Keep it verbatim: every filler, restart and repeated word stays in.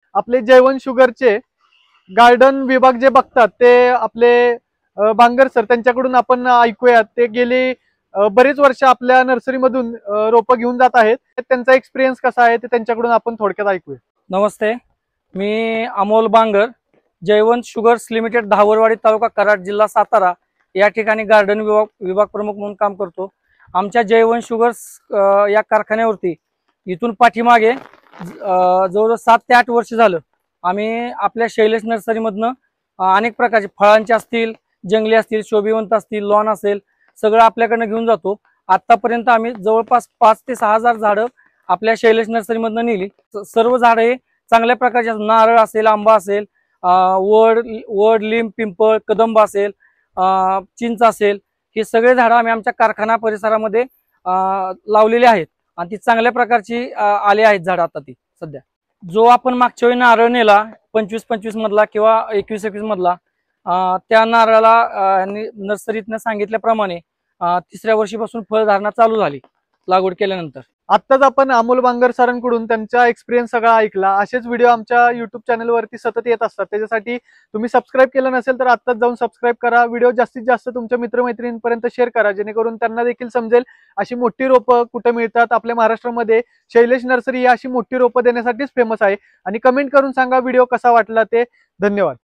आपले जयवंत शुगरचे गार्डन विभाग जे बघतात ते आपले अ, बांगर सर त्यांच्याकडून आपण ऐकूयात. ते गेली अ, बरीच वर्ष आपल्या नर्सरीमधून अ, रोपं घेऊन जात आहेत. त्यांचा एक्सपिरियन्स कसा आहे ते त्यांच्याकडून आपण थोडक्यात ऐकूया. नमस्ते, मी अमोल बांगर, जयवंत शुगर्स लिमिटेड, धावरवाडी तालुका कराड, जिल्हा सातारा या ठिकाणी गार्डन विभाग विभाग प्रमुख म्हणून काम करतो. आमच्या जयवंत शुगर्स अ, या कारखान्यावरती इथून पाठीमागे अ, जवळजवळ सात ते आठ वर्ष झालं आम्ही आपल्या शैलेश नर्सरीमधनं अ, अनेक प्रकारचे फळांचे असतील, जंगली असतील, शोभिवंत असतील, लॉन असेल, सगळं आपल्याकडनं घेऊन जातो. आतापर्यंत आम्ही जवळपास पाच ते सहा हजार झाडं आपल्या शैलेश नर्सरीमधनं नेली. सर्व झाडं हे चांगल्या प्रकारचे, नारळ असेल, आंबा असेल, वड वड लिंब, पिंपळ, कदंब असेल, चिंच असेल, हे सगळे झाडं आम्ही आमच्या कारखाना परिसरामध्ये लावलेले आहेत आणि ती चांगल्या प्रकारची आले आहेत झाडं. आता ती सध्या जो आपण मागच्या वेळी नारळ नेला पंचवीस पंचवीस मधला किंवा एकवीस एकवीस मधला, त्या नारळाला नर्सरीतनं सांगितल्याप्रमाणे तिसऱ्या वर्षीपासून फळधारणा चालू झाली लागवड केल्यानंतर. आत्ताच आपण अमोल बांगर सरांकडून त्यांचा एक्सपिरियन्स सगळा ऐकला. असेच व्हिडिओ आमच्या युट्यूब चॅनलवरती सतत येत असतात. त्याच्यासाठी तुम्ही सबस्क्राईब केलं नसेल तर आत्ताच जाऊन सबस्क्राईब करा. व्हिडिओ जास्तीत जास्त तुमच्या मित्रमैत्रिणींपर्यंत शेअर करा, जेणेकरून त्यांना देखील समजेल अशी मोठी रोपं कुठे मिळतात. आपल्या महाराष्ट्रामध्ये शैलेश नर्सरी ही अशी मोठी रोपं देण्यासाठीच फेमस आहे. आणि कमेंट करून सांगा व्हिडिओ कसा वाटला ते. धन्यवाद.